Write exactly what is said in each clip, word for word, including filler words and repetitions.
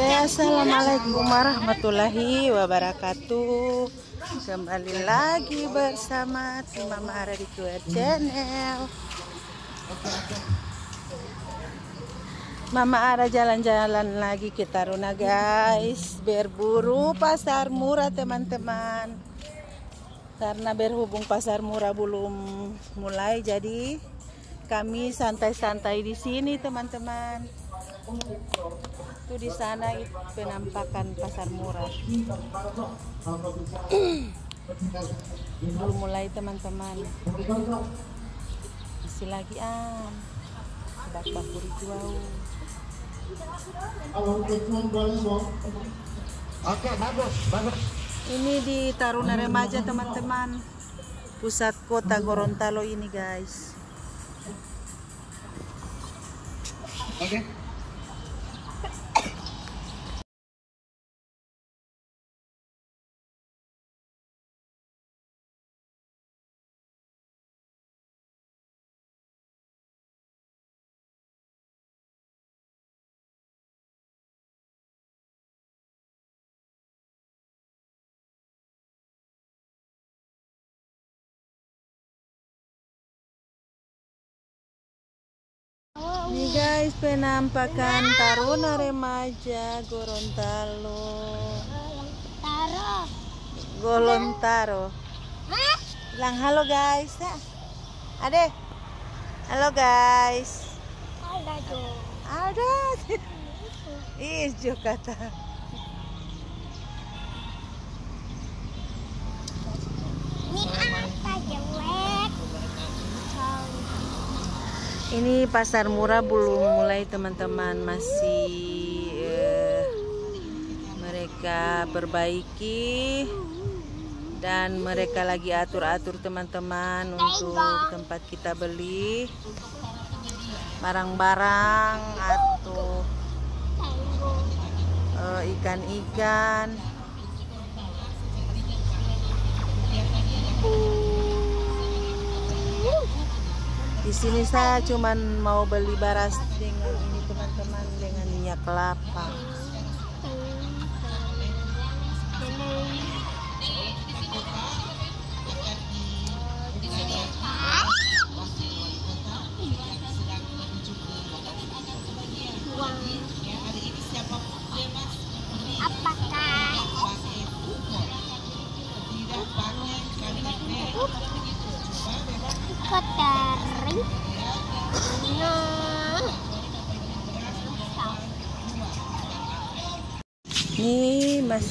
Ya, assalamualaikum warahmatullahi wabarakatuh. Kembali lagi bersama tim Mama Ara di Q R Channel. Mama Ara jalan-jalan lagi ke Taruna guys, berburu pasar murah teman-teman. Karena berhubung pasar murah belum mulai, jadi kami santai-santai di sini teman-teman. Itu di sana itu penampakan pasar murah. Belum mulai teman-teman. Masih lagi ah. Bak-bak jual. Oke, bagus, bagus. Ini di Taruna Remaja teman-teman. Pusat kota Gorontalo ini guys. Oke. Ini guys penampakan Taruna Remaja Gorontalo. Taro. Gorontalo. Hah? Bilang halo guys. Ya. Ade. Halo guys. Ada tuh. Ada. Ijo kata. Ini apa jelek? Ini pasar murah belum mulai teman-teman, masih eh, mereka perbaiki dan mereka lagi atur-atur teman-teman untuk tempat kita beli barang-barang atau eh, ikan-ikan. Di sini saya cuman mau beli beras dengan ini teman-teman, dengan minyak kelapa. Apakah kotori? No. Ini mas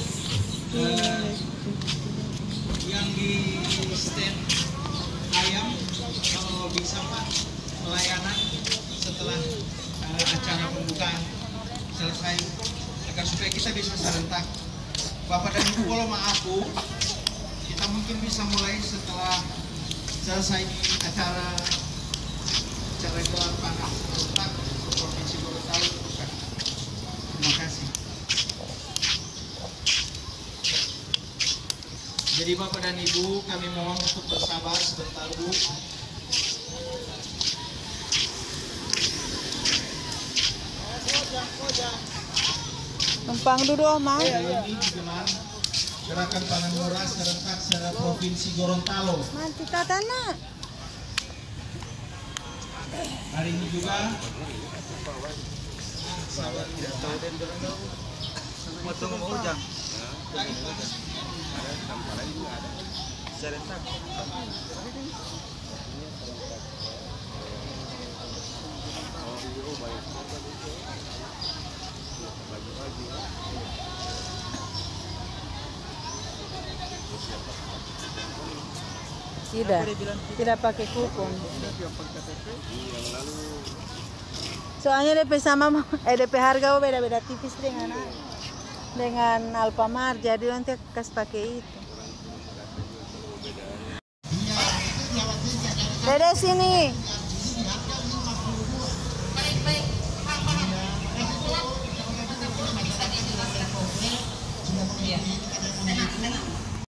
Yang di stand ayam, kalau bisa Pak, pelayanan setelah uh, acara pembukaan selesai, agar supaya kita bisa serentak. Bapak dan Ibu, kalau maafku, kita mungkin bisa mulai setelah selesai acara acara gelar panas serentak Provinsi Gorontalo Pusat. Terima kasih. Jadi Bapak dan Ibu, kami mohon untuk bersabar sebentar Bu. numpang dulu Oma. Ini digelar gerakan pangan murah serentak secara Provinsi Gorontalo. Nanti tatana. Hari ini juga Potong mau ujang. Serentak. Tidak, tidak pakai kupon. Soalnya D P sama eh D P harga beda-beda tipis dengan dengan Alfamart, jadi nanti kas pakai itu. Dede sini.